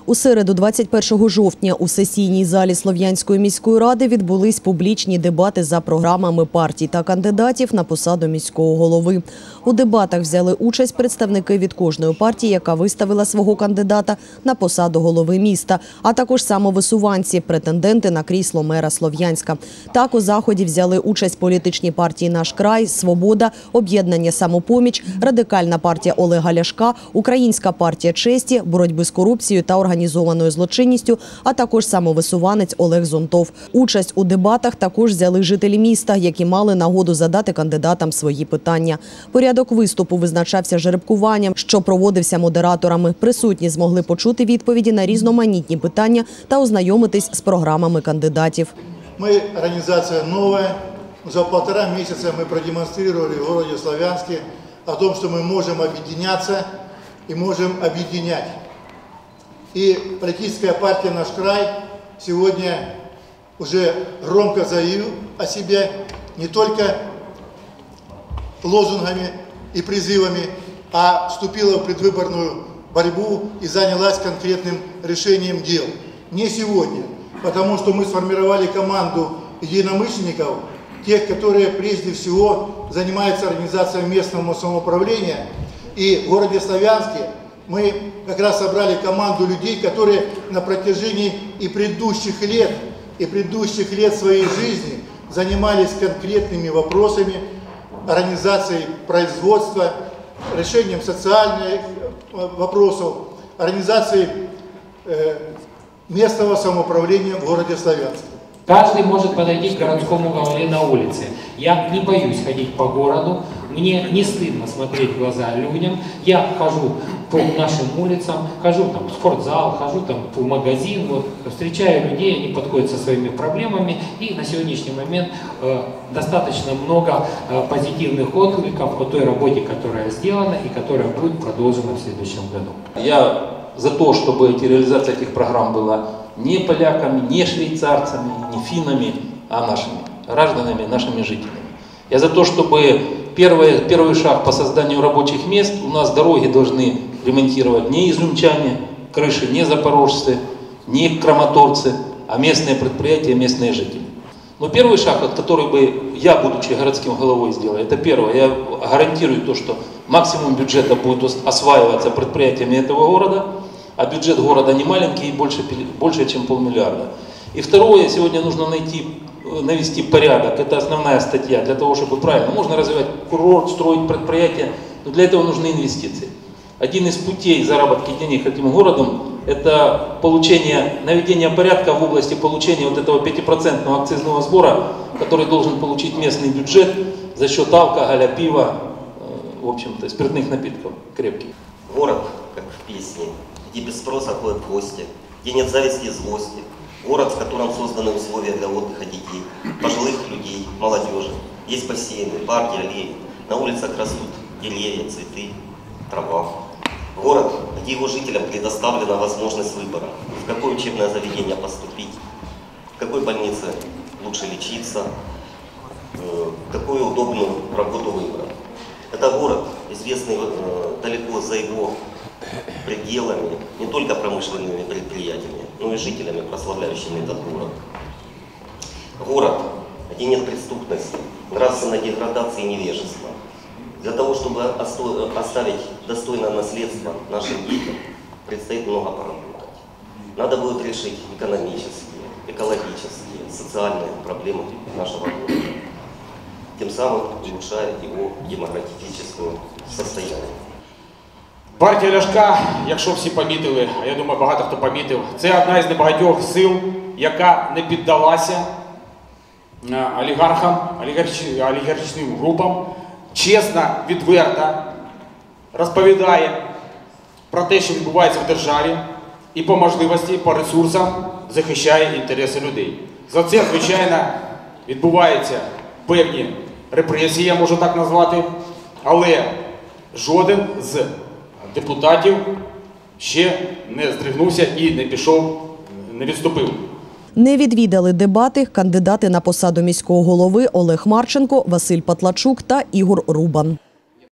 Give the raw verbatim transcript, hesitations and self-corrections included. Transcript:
У середу, двадцять першого жовтня, у сесійній залі Слов'янської міської ради відбулись публічні дебати за програмами партій та кандидатів на посаду міського голови. У дебатах взяли участь представники від кожної партії, яка виставила свого кандидата на посаду голови міста, а також самовисуванці, претенденти на крісло мера Слов'янська. Так у заході взяли участь політичні партії «Наш край», «Свобода», «Об'єднання Самопоміч», Радикальна партія Олега Ляшка, Українська партія честі, боротьби з корупцією та організованою злочинністю, а також самовисуванець Олег Зонтов. Участь у дебатах також взяли жителі міста, які мали нагоду задати кандидатам свої питання. Порядок виступу визначався жеребкуванням, що проводився модераторами. Присутні змогли почути відповіді на різноманітні питання та ознайомитись з програмами кандидатів. Ми організація нова. За полтора місяця ми продемонстрували в місті Слов'янську о том, что мы можем объединяться и можем объединять. И политическая партия «Наш край» сегодня уже громко заявила о себе не только лозунгами и призывами, а вступила в предвыборную борьбу и занялась конкретным решением дел. Не сегодня, потому что мы сформировали команду единомышленников, тех, которые прежде всего занимаются организацией местного самоуправления. И в городе Слов'янске мы как раз собрали команду людей, которые на протяжении и предыдущих лет, и предыдущих лет своей жизни занимались конкретными вопросами организации производства, решением социальных вопросов, организацией местного самоуправления в городе Слов'янске. Каждый может подойти к городскому голове на улице. Я не боюсь ходить по городу, мне не стыдно смотреть в глаза людям. Я хожу по нашим улицам, хожу там в спортзал, хожу там в магазин, вот, встречаю людей, они подходят со своими проблемами. И на сегодняшний момент э, достаточно много э, позитивных откликов о той работе, которая сделана и которая будет продолжена в следующем году. Я за то, чтобы эти, реализация этих программ была не поляками, не швейцарцами, не финнами, а нашими гражданами, нашими жителями. Я за то, чтобы первый, первый шаг по созданию рабочих мест, у нас дороги должны ремонтировать не изюмчане, крыши не запорожцы, не краматорцы, а местные предприятия, местные жители. Но первый шаг, который бы я, будучи городским головой, сделал, это первое. Я гарантирую то, что максимум бюджета будет осваиваться предприятиями этого города, а бюджет города не маленький, больше, больше чем полмиллиарда. И второе, сегодня нужно найти, навести порядок, это основная статья, для того, чтобы правильно, можно развивать курорт, строить предприятия, но для этого нужны инвестиции. Один из путей заработки денег этим городом – это получение, наведение порядка в области получения вот этого пятипроцентного акцизного сбора, который должен получить местный бюджет за счет алкоголя, пива, в общем-то, спиртных напитков крепких. Город, как в песне, где без спроса ходят в гости, где нет зависти и злости. Город, в котором созданы условия для отдыха детей, пожилых людей, молодежи. Есть бассейны, парки, аллеи. На улицах растут деревья, цветы, трава. Город, где его жителям предоставлена возможность выбора, в какое учебное заведение поступить, в какой больнице лучше лечиться, какую удобную работу выбрать. Это город, известный далеко за его пределами, не только промышленными предприятиями, но и жителями, прославляющими этот город. Город, где нет преступности, нравственной деградации и невежества. Для того, чтобы оставить достойное наследство нашим детям, предстоит много поработать. Надо будет решить экономические, экологические, социальные проблемы нашего города, тем самым улучшая его демографическое состояние. Партія Ляшка, якщо всі помітили, а я думаю, багато хто помітив, це одна із небагатьох сил, яка не піддалася олігархам, олігархічним групам, чесно, відверто розповідає про те, що відбувається в державі, і по можливості, по ресурсам захищає інтереси людей. За це, звичайно, відбуваються певні репресії, я можу так назвати, але жоден з депутатів ще не здригнувся і не пішов, не відступив. Не відвідали дебати кандидати на посаду міського голови Олег Марченко, Василь Патлачук та Ігор Рубан.